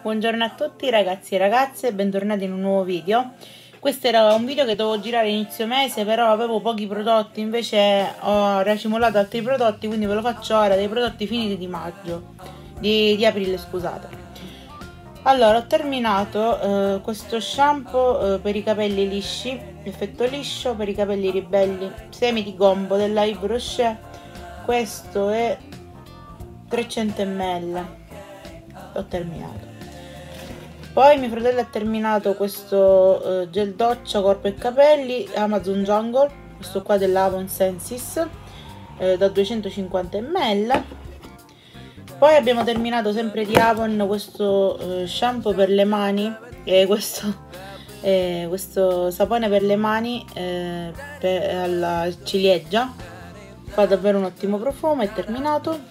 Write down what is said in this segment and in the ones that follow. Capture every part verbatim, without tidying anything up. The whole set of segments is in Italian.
Buongiorno a tutti ragazzi e ragazze, bentornati in un nuovo video. Questo era un video che dovevo girare inizio mese, però avevo pochi prodotti, invece ho racimolato altri prodotti, quindi ve lo faccio ora, dei prodotti finiti di maggio, di, di aprile scusate. Allora, ho terminato eh, questo shampoo eh, per i capelli lisci, effetto liscio, per i capelli ribelli, semi di gombo della Yves Rocher. Questo è trecento millilitri, ho terminato. Poi mio fratello ha terminato questo eh, gel doccia corpo e capelli Amazon Jungle, questo qua dell'Avon Sensis eh, da duecentocinquanta millilitri. Poi abbiamo terminato sempre di Avon questo eh, shampoo per le mani, eh, questo, eh, questo sapone per le mani eh, per, alla ciliegia, fa davvero un ottimo profumo, è terminato.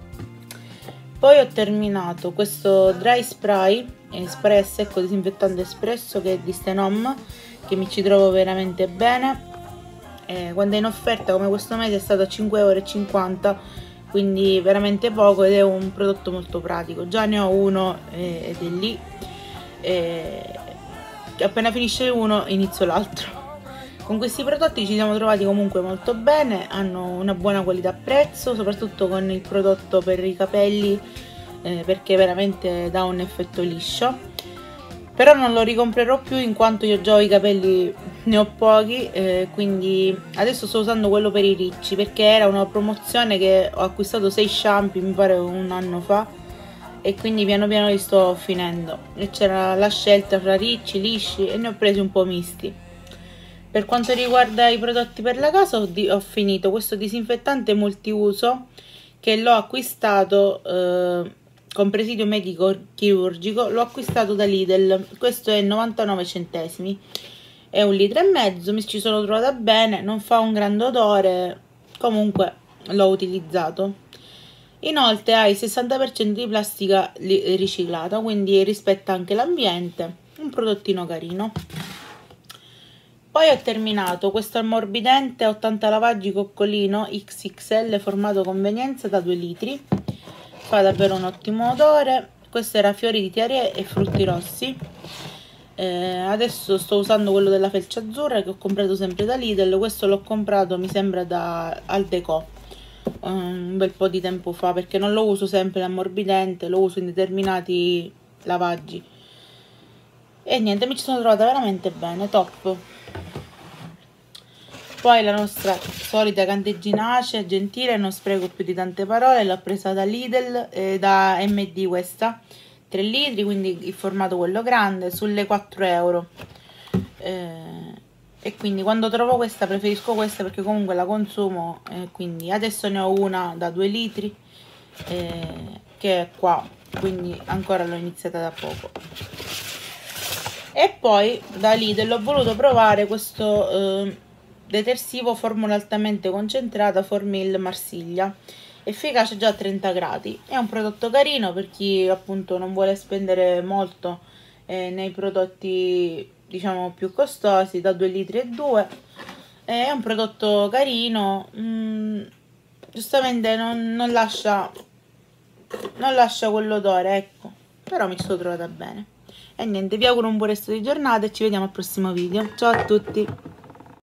Poi ho terminato questo dry spray, eh, spray a secco disinfettante espresso, che è di Stenom, che mi ci trovo veramente bene. Eh, quando è in offerta come questo mese è stato a cinque e cinquanta euro, quindi veramente poco, ed è un prodotto molto pratico. Già ne ho uno eh, ed è lì, eh, appena finisce uno inizio l'altro. Con questi prodotti ci siamo trovati comunque molto bene, hanno una buona qualità prezzo, soprattutto con il prodotto per i capelli eh, perché veramente dà un effetto liscio. Però non lo ricomprerò più in quanto io già ho i capelli, ne ho pochi, eh, quindi adesso sto usando quello per i ricci perché era una promozione che ho acquistato sei shampoo mi pare un anno fa e quindi piano piano li sto finendo, e c'era la scelta fra ricci, lisci e ne ho presi un po' misti. Per quanto riguarda i prodotti per la casa ho, ho finito questo disinfettante multiuso che l'ho acquistato eh, con presidio medico chirurgico, l'ho acquistato da Lidl, questo è novantanove centesimi, è un litro e mezzo, mi ci sono trovata bene, non fa un grande odore, comunque l'ho utilizzato. Inoltre ha il sessanta per cento di plastica riciclata, quindi rispetta anche l'ambiente, un prodottino carino. Poi ho terminato questo ammorbidente ottanta lavaggi coccolino X X L formato convenienza da due litri, fa davvero un ottimo odore. Questo era fiori di tiare e frutti rossi. Eh, adesso sto usando quello della felce azzurra che ho comprato sempre da Lidl. Questo l'ho comprato mi sembra da Aldeco un bel po' di tempo fa, perché non lo uso sempre l'ammorbidente, lo uso in determinati lavaggi. E niente, mi ci sono trovata veramente bene, top. Poi la nostra solita candegginace gentile, non spreco più di tante parole, l'ho presa da Lidl, eh, da M D questa, tre litri, quindi il formato quello grande, sulle quattro euro. Eh, e quindi quando trovo questa preferisco questa perché comunque la consumo, eh, quindi adesso ne ho una da due litri, eh, che è qua, quindi ancora l'ho iniziata da poco. E poi da Lidl ho voluto provare questo eh, detersivo formula altamente concentrata Formil Marsiglia, efficace già a trenta gradi. È un prodotto carino per chi appunto non vuole spendere molto eh, nei prodotti diciamo più costosi, da due litri e due. È un prodotto carino, mm, giustamente non, non lascia non lascia quell'odore, ecco, però mi ci sono trovata bene. E niente, vi auguro un buon resto di giornata e ci vediamo al prossimo video. Ciao a tutti!